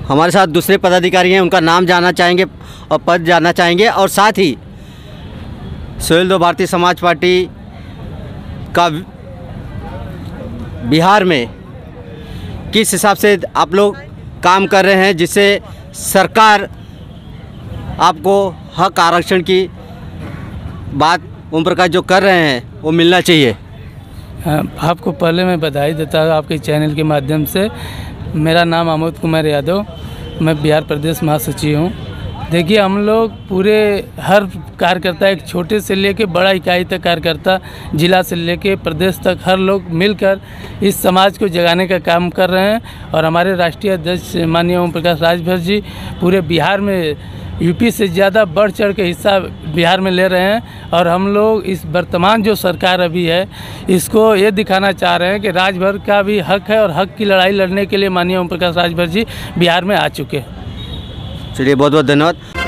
हमारे साथ दूसरे पदाधिकारी हैं, उनका नाम जानना चाहेंगे और पद जानना चाहेंगे, और साथ ही सुहेलदेव भारतीय समाज पार्टी का बिहार में किस हिसाब से आप लोग काम कर रहे हैं जिससे सरकार आपको हक आरक्षण की बात ओम प्रकाश जो कर रहे हैं वो मिलना चाहिए। आपको पहले मैं बधाई देता हूँ आपके चैनल के माध्यम से। मेरा नाम अमोद कुमार यादव, मैं बिहार प्रदेश महासचिव हूँ। देखिए, हम लोग पूरे हर कार्यकर्ता, एक छोटे से लेके बड़ा इकाई तक कार्यकर्ता, जिला से लेके प्रदेश तक हर लोग मिलकर इस समाज को जगाने का काम कर रहे हैं। और हमारे राष्ट्रीय अध्यक्ष माननीय ओम प्रकाश राजभर जी पूरे बिहार में यूपी से ज़्यादा बढ़ चढ़ के हिस्सा बिहार में ले रहे हैं। और हम लोग इस वर्तमान जो सरकार अभी है, इसको ये दिखाना चाह रहे हैं कि राजभर का भी हक है और हक की लड़ाई लड़ने के लिए माननीय ओम प्रकाश राजभर जी बिहार में आ चुके हैं। चलिए, बहुत बहुत धन्यवाद।